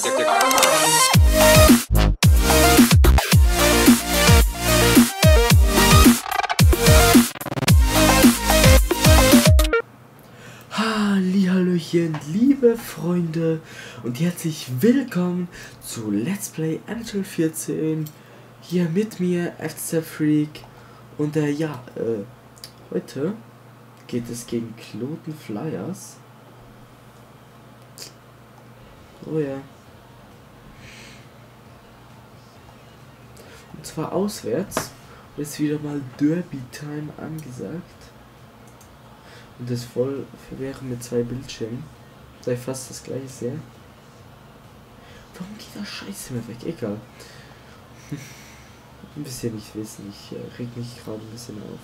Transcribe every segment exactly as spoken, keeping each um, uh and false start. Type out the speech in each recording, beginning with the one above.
Hallihallöchen, liebe Freunde und herzlich willkommen zu Let's Play N H L vierzehn. Hier mit mir, F C Freak. Und äh, ja, äh, heute geht es gegen Kloten Flyers. Oh ja. Und zwar auswärts. Ist wieder mal Derby-Time angesagt. Und das voll wäre mit zwei Bildschirmen. Sei fast das gleiche sehr. Warum geht das Scheiße mir weg? Egal. Ein bisschen nicht wissen. Ich äh, reg mich gerade ein bisschen auf.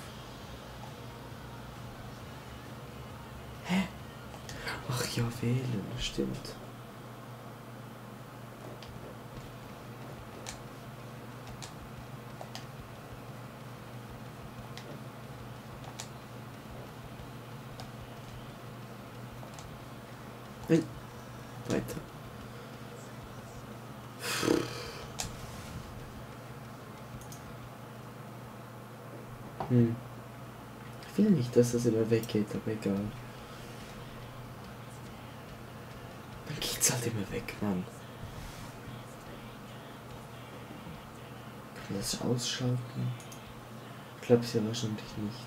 Hä? Ach ja, wählen. Stimmt. Nein. Weiter. Hm. Ich will nicht, dass das immer weggeht, aber egal. Dann geht's halt immer weg, Mann. Kann das ausschalten? Ich glaube es ja wahrscheinlich nicht.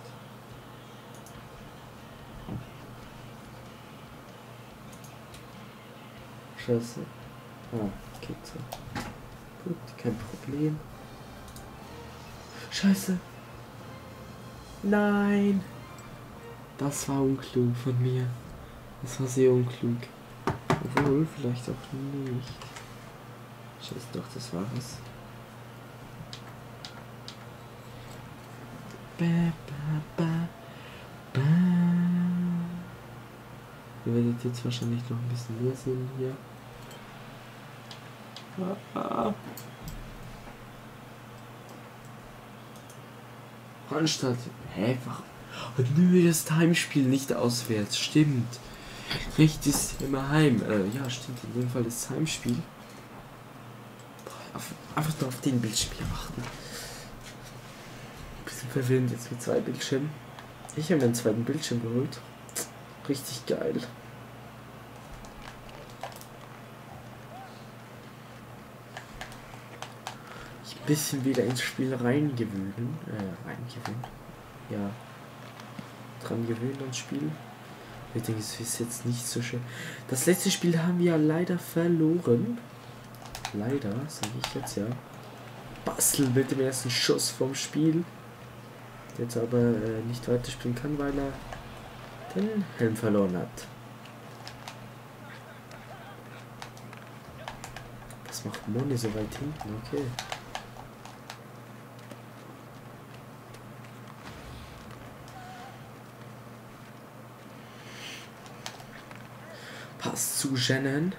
Scheiße. Ah, geht so. Gut, kein Problem. Scheiße. Nein. Das war unklug von mir. Das war sehr unklug. Obwohl, vielleicht auch nicht. Scheiße, doch, das war es. Ba, ba, ba, ba. Ihr werdet jetzt wahrscheinlich noch ein bisschen mehr sehen hier. Ah. Anstatt. Hä? Warum? Und nö, das Heimspiel nicht auswärts. Stimmt. Recht ist immer heim. Äh, ja, stimmt. In dem Fall ist Heimspiel. Boah, auf, einfach nur auf den Bildschirm hier achten. Bisschen verwirrend jetzt mit zwei Bildschirmen. Ich habe mir einen zweiten Bildschirm geholt. Richtig geil. Ich ein bisschen wieder ins Spiel reingewöhnen. Äh, reingewöhnen. Ja. Dran gewöhnen ans Spiel. Ich denke, es ist jetzt nicht so schön. Das letzte Spiel haben wir ja leider verloren. Leider, sage ich jetzt ja. Basel mit dem ersten Schuss vom Spiel. Jetzt aber äh, nicht weiterspielen kann, weil er den Helm verloren hat. Was macht Moni so weit hinten? Okay. Pass zu Jennen.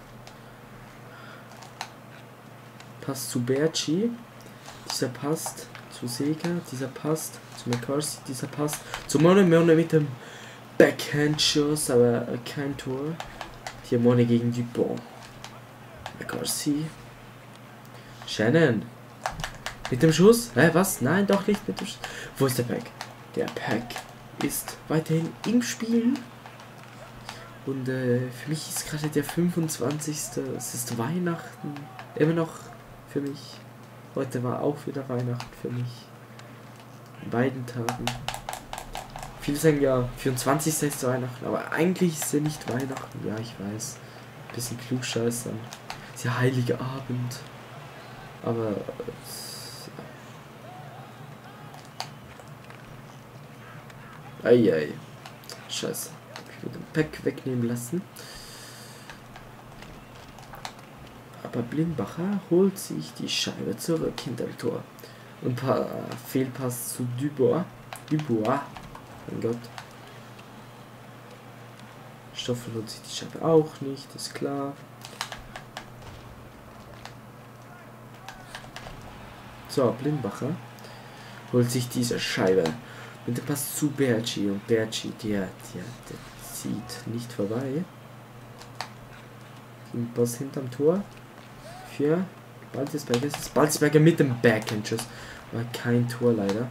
Pass zu Berchi. Dieser passt zu Sega. Dieser passt zu McCarthy. Dieser passt zu Moni. Moni mit dem Backhand-Schuss, aber kein Tor. Hier Moni gegen Dupont. McCarthy. Shannon. Mit dem Schuss? Hä, was? Nein, doch nicht mit dem Schuss. Wo ist der Pack? Der Pack ist weiterhin im Spiel. Und äh, für mich ist gerade der fünfundzwanzigste Es ist Weihnachten. Immer noch für mich. Heute war auch wieder Weihnachten für mich. An beiden Tagen. Viele sagen ja, vierundzwanzigste ist Weihnachten, aber eigentlich ist ja nicht Weihnachten. Ja, ich weiß. Bisschen klugscheißern. Ist ja Heiliger Abend. Aber äh, ei, ei. Scheiße. Ich will den Pack wegnehmen lassen. Aber Blindbacher holt sich die Scheibe zurück hinterm Tor. Und paar Fehlpass zu Dubois. Dubois. Mein Gott. Stoffel holt sich die Scheibe auch nicht, ist klar. So, Blindbacher holt sich diese Scheibe. Und der passt zu Berchi. Und Berchi, der, der, der zieht nicht vorbei. Pass hinterm Tor. Für Baltisberger. Es ist Baltisberger mit dem Backhand-Schuss. Aber kein Tor leider.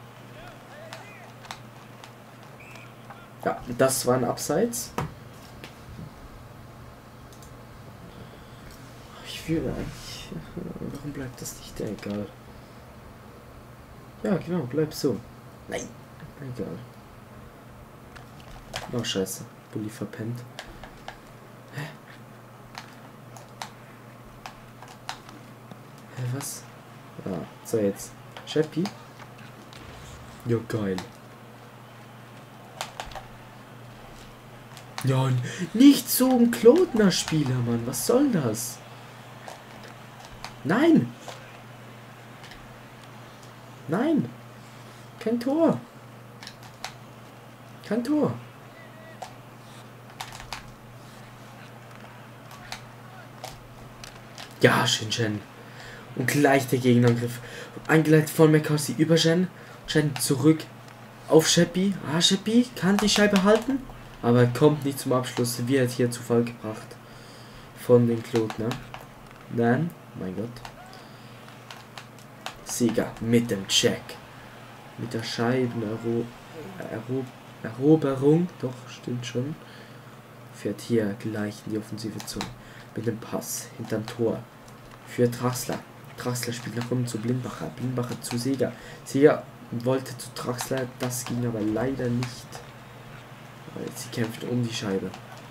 Ja, das war ein Abseits. Ich will eigentlich... Warum bleibt das nicht? Egal. Ja, genau, bleib so. Nein. Egal. Oh, scheiße. Bulli verpennt. Hä? Hä, was? Ah, so jetzt. Scheppi? Ja, geil. Ja, nicht so ein Klotner Spieler, Mann. Was soll das? Nein! Nein! Kein Tor! Kein Tor! Ja, schön, schön. Und gleich der Gegenangriff. Eingeleitet von McCarthy über Shen. Shen zurück auf Scheppi. Ah, Scheppi kann die Scheibe halten. Aber kommt nicht zum Abschluss. Wird hier zu Fall gebracht. Von den Klotner. Dann, mein Gott. Sieger mit dem Check. Mit der Scheibeneroberung. Eroberung. Doch, stimmt schon. Fährt hier gleich in die Offensive zu. Mit dem Pass hinterm Tor. Für Draxler. Draxler spielt nach unten zu Blindbacher. Blindbacher zu Seger. Seger wollte zu Draxler. Das ging aber leider nicht. Weil sie kämpft um die Scheibe.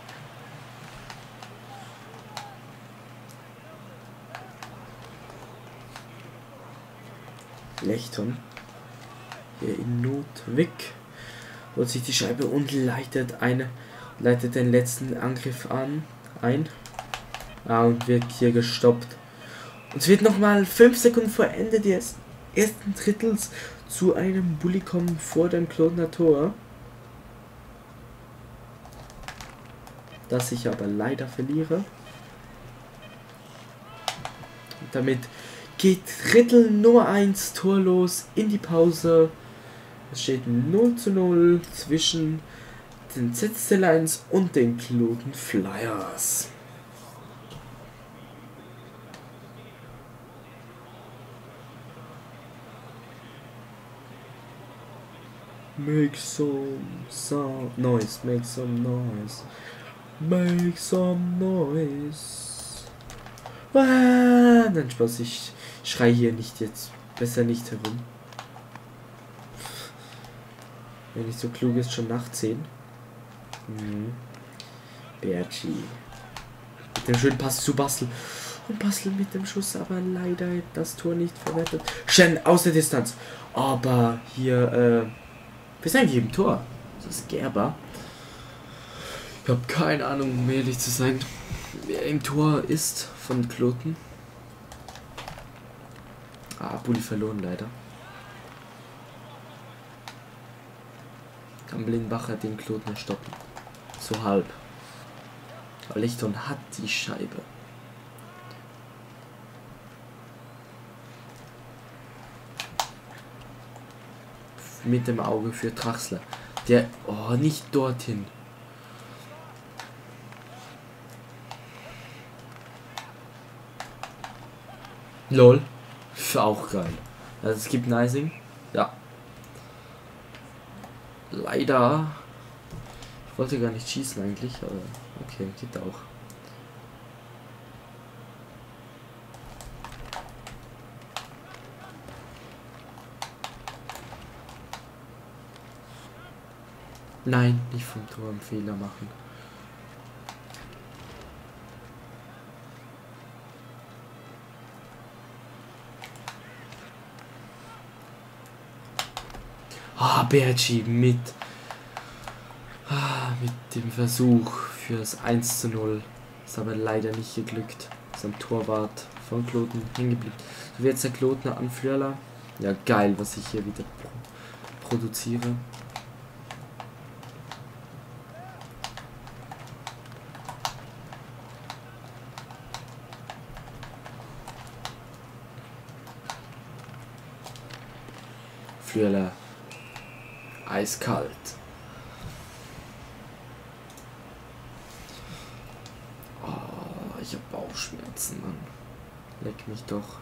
Lechton. Hier in Notwick. Holt sich die Scheibe und leitet eine. Leitet den letzten Angriff an. Ein. Ah, und wird hier gestoppt. Und es wird nochmal fünf Sekunden vor Ende des ersten Drittels zu einem Bulli kommen vor dem Klotner Tor. Das ich aber leider verliere. Und damit geht Drittel Nummer eins torlos in die Pause. Es steht null zu null zwischen den Z C Lions und den Kloten Flyers. Make some sound noise, make some noise, make some noise. Ah, nein, Spaß, ich schrei hier nicht jetzt. Besser nicht herum. Wenn nicht so klug ist, schon nach zehn. Mhm. Berchi. Mit dem schönen Pass zu Bastel. Und Bastel mit dem Schuss, aber leider das Tor nicht verwertet. Shen aus der Distanz. Aber hier, äh. Wer ist eigentlich im Tor? Das ist Gerber. Ich habe keine Ahnung, um ehrlich zu sein, wer im Tor ist von Kloten. Ah, Bulli verloren leider. Kann Blindbacher den Kloten stoppen. So halb. Aber Lichton hat die Scheibe. Mit dem Auge für Draxler. Der, oh, nicht dorthin. Lol. Auch geil. Also es gibt ein Icing. Ja. Leider. Ich wollte gar nicht schießen eigentlich, aber okay, geht auch. Nein, nicht vom Tor einen Fehler machen. Ah, Berchi mit, ah, mit dem Versuch fürs eins zu null. Ist aber leider nicht geglückt. Ist am Torwart von Kloten hängen geblieben. So wird jetzt der Klotner an Flörler. Ja, geil, was ich hier wieder pro produziere. Flörler. Eiskalt. Oh, ich hab Bauchschmerzen, Mann. Leck mich doch.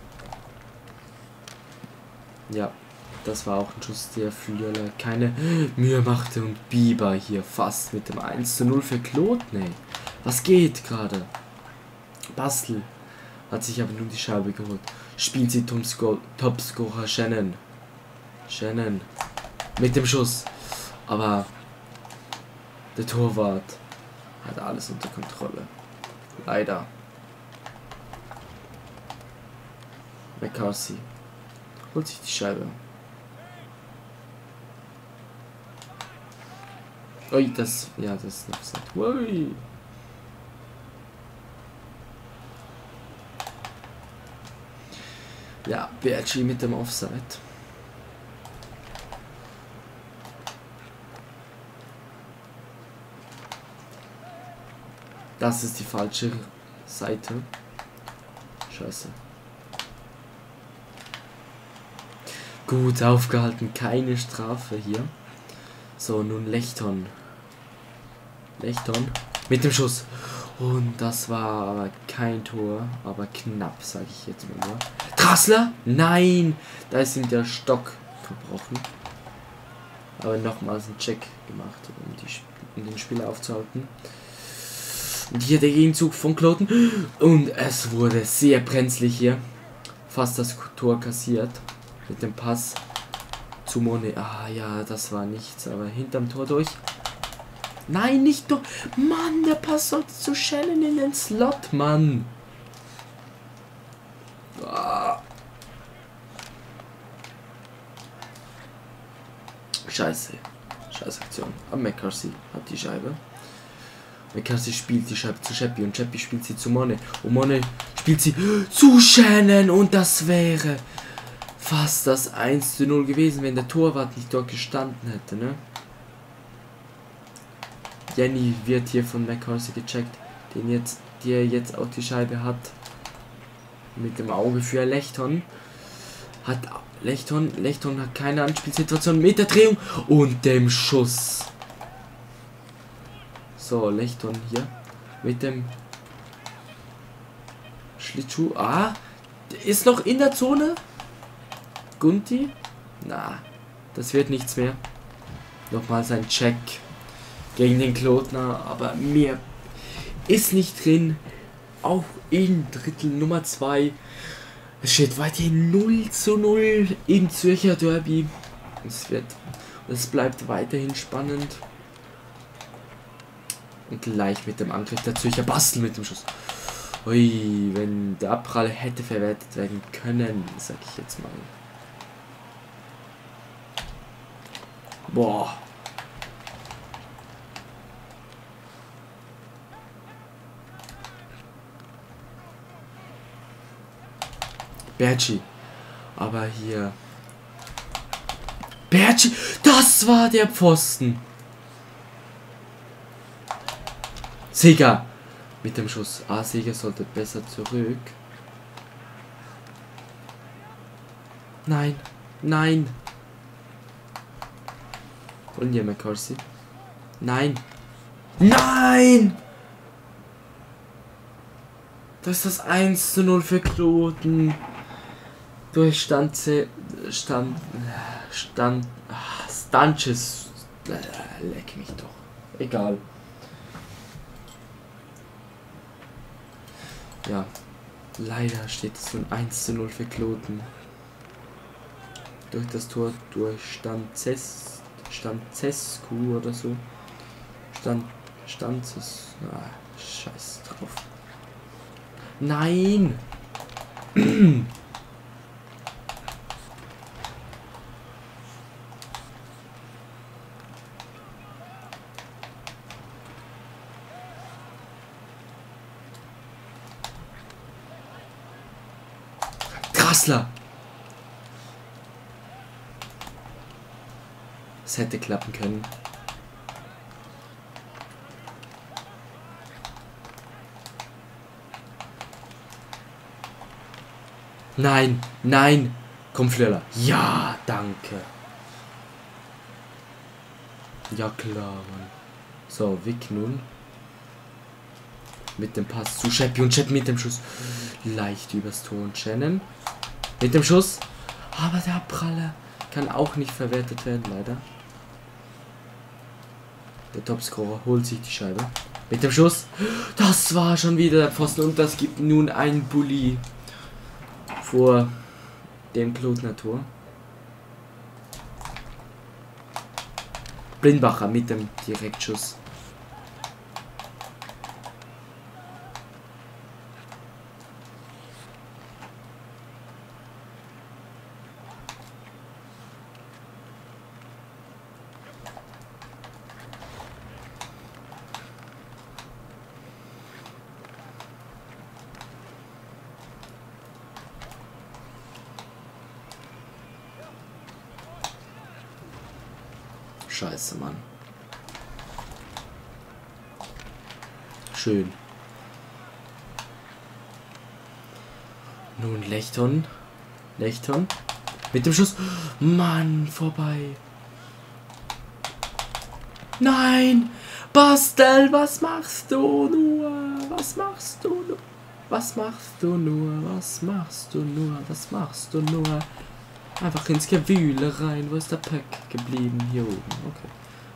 Ja, das war auch ein Schuss, der für keine Mühe machte und Biber hier fast mit dem eins zu null für Kloten, ey. Was geht gerade? Bastel hat sich aber nun die Scheibe geholt. Spielt sie Topscorer Shannon. Shannon mit dem Schuss. Aber der Torwart hat alles unter Kontrolle. Leider. McCarthy holt sich die Scheibe. Ui, das, ja, das ist noch Offside. Ui. Ja, Berchi mit dem Offside. Das ist die falsche Seite. Scheiße. Gut aufgehalten, keine Strafe hier. So, nun Lechton. Lechton mit dem Schuss. Und das war aber kein Tor, aber knapp, sage ich jetzt mal nur. Trassler? Nein! Da ist ihm der Stock verbrochen. Aber nochmals einen Check gemacht, um, die, um den Spieler aufzuhalten. Und hier der Gegenzug von Kloten. Und es wurde sehr brenzlig hier. Fast das Tor kassiert. Mit dem Pass zu Mone. Ah ja, das war nichts, aber hinterm Tor durch. Nein, nicht doch. Mann, der Pass sollte zu Shannon in den Slot, Mann. Ah. Scheiße. Scheiß Aktion. Aber McCarthy hat die Scheibe. McCarthy spielt die Scheibe zu Chappie und Chappie spielt sie zu Mone. Und Mone spielt sie zu Shannon und das wäre fast das eins zu null gewesen, wenn der Torwart nicht dort gestanden hätte, ne? Jenny wird hier von McCarthy gecheckt, den jetzt, der jetzt auch die Scheibe hat. Mit dem Auge für Lechton. Hat Lechton, Lechton hat keine Anspielsituation mit der Drehung und dem Schuss. So, Lechton hier mit dem Schlittschuh. Ah, ist noch in der Zone. Gunti? Na, das wird nichts mehr. Nochmal sein Check gegen den Klotner, aber mehr ist nicht drin. Auch in Drittel Nummer zwei. Es steht weiterhin null zu null im Zürcher Derby. Es wird, es bleibt weiterhin spannend. Und gleich mit dem Angriff der Zürcher Bastel mit dem Schuss. Ui, wenn der Abprall hätte verwertet werden können, sag ich jetzt mal. Boah. Berchi. Aber hier. Berchi. Das war der Pfosten. Sega. Mit dem Schuss. Ah, Sega sollte besser zurück. Nein. Nein. Und hier McCarthy. Nein. Nein! Das ist das eins zu null für Kloten. Durch Stand Stand Stand Stanches. Leck mich doch. Egal. Ja. Leider steht es nun eins zu null für Kloten. Durch das Tor durch Stanzes Stanzescu oder so. Stand Stanzes. Ah, scheiß drauf. Nein! Krassler! Es hätte klappen können. Nein, nein. Komm, Flöller. Ja, danke. Ja, klar, Mann. So, Wick nun. Mit dem Pass zu Sheppi und Sheppi mit dem Schuss. Leicht übers Tor und Shannon. Mit dem Schuss. Aber der Abpraller kann auch nicht verwertet werden, leider. Der Topscorer holt sich die Scheibe. Mit dem Schuss. Das war schon wieder der Pfosten und das gibt nun ein Bulli vor dem Klotner Tor. Blindbacher mit dem Direktschuss. Scheiße, Mann. Schön. Nun Lechton. Lechton. Mit dem Schuss. Mann, vorbei. Nein! Bastel, was machst du nur? Was machst du nur? Was machst du nur? Was machst du nur? Was machst du nur? Einfach ins Gewühle rein. Wo ist der Pack geblieben? Hier oben. Okay.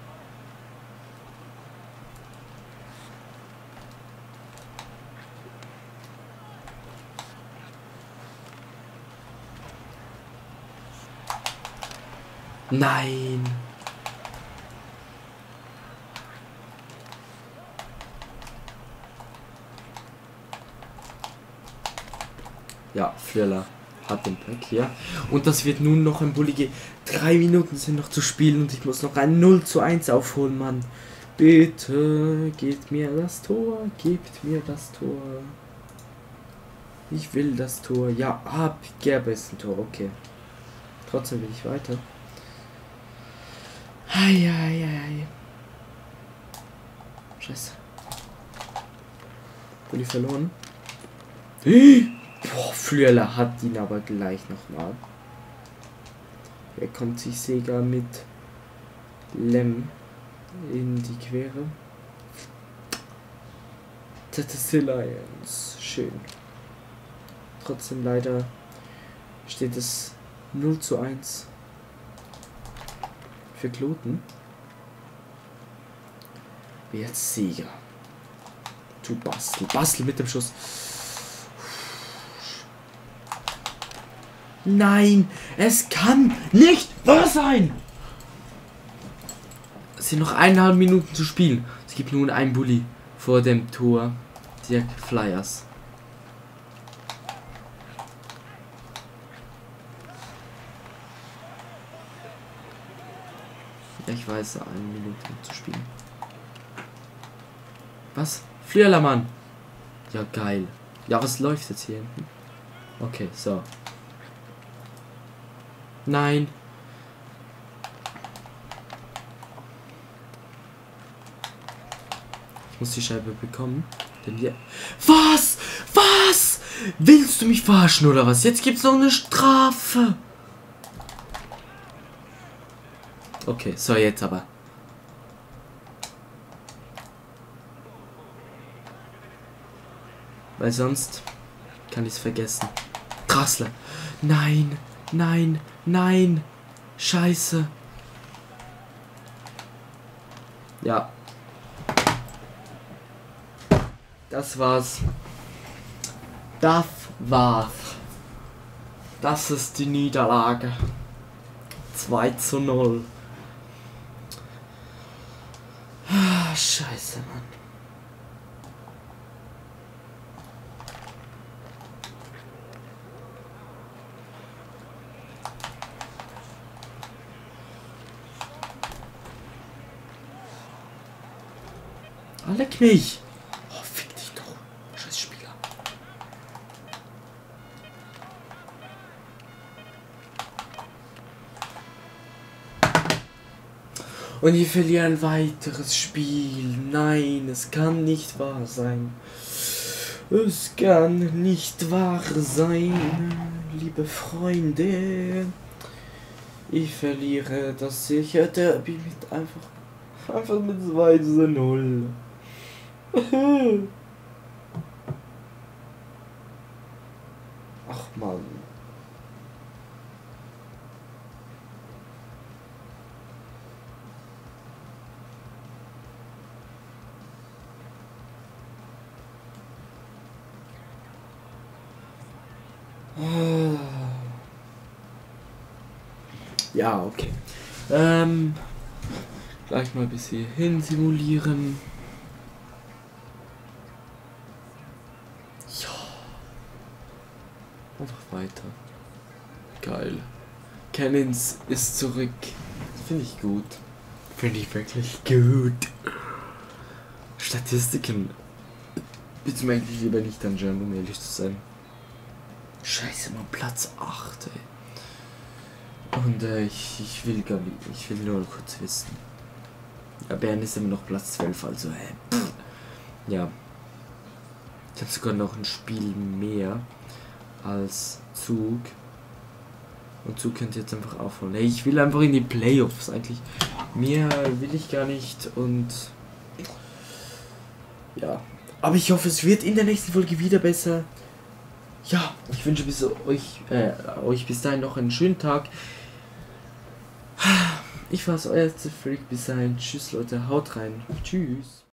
Nein. Ja, Flirler hat den Pack hier. Und das wird nun noch ein bullige. Drei Minuten sind noch zu spielen und ich muss noch ein null zu eins aufholen, Mann. Bitte, gebt mir das Tor. Gebt mir das Tor. Ich will das Tor. Ja, ab. Gerber ist ein Tor. Okay. Trotzdem will ich weiter. Eieiei. Scheiße. Bulli verloren. Boah, Flürler hat ihn aber gleich nochmal. Er kommt sich Sega mit Lem in die Quere. Tennessee Lions. Schön. Trotzdem leider steht es null zu eins für Kloten. Jetzt Sieger. Tu Bastel. Bastel mit dem Schuss. Nein, es kann nicht wahr sein. Es sind noch eineinhalb Minuten zu spielen. Es gibt nun ein Bulli vor dem Tor der Flyers. Ich weiß, eine Minute zu spielen. Was? Flierlermann. Ja, geil. Ja, was läuft jetzt hier hinten? Okay, so. Nein. Ich muss die Scheibe bekommen. Denn wir. Was? Was? Willst du mich verarschen oder was? Jetzt gibt's noch eine Strafe. Okay, so jetzt aber. Weil sonst kann ich es vergessen. Drassler. Nein, nein, nein. Scheiße. Ja. Das war's. Das war's. Das ist die Niederlage. zwei zu null. Ah, scheiße, Mann. Oh, leck mich. Oh, fick dich doch. Scheiß Spieler. Und die verlieren ein weiteres Spiel. Nein, es kann nicht wahr sein. Es kann nicht wahr sein, liebe Freunde. Ich verliere das sicher Derby mit einfach, einfach mit zwei zu null. Ach Mann. Ja, okay. Ähm, gleich mal bis hierhin simulieren. Ja. Einfach weiter. Geil. Cannons ist zurück. Finde ich gut. Finde ich wirklich gut. Statistiken. Bitte mir eigentlich lieber nicht anschauen, um ehrlich zu sein. Scheiße, mal Platz acht, ey. Und äh, ich, ich will gar nicht, ich will nur kurz wissen. Ja, Bern ist immer noch Platz zwölf, also äh, pff. Ja. Ich habe sogar noch ein Spiel mehr als Zug. Und Zug könnt ihr jetzt einfach aufholen. Hey, ich will einfach in die Playoffs eigentlich. Mehr will ich gar nicht und ja. Aber ich hoffe, es wird in der nächsten Folge wieder besser. Ja, ich wünsche bis euch, äh, euch bis dahin noch einen schönen Tag. Ich war's, euer Freak. Bis dahin. Tschüss, Leute. Haut rein. Tschüss.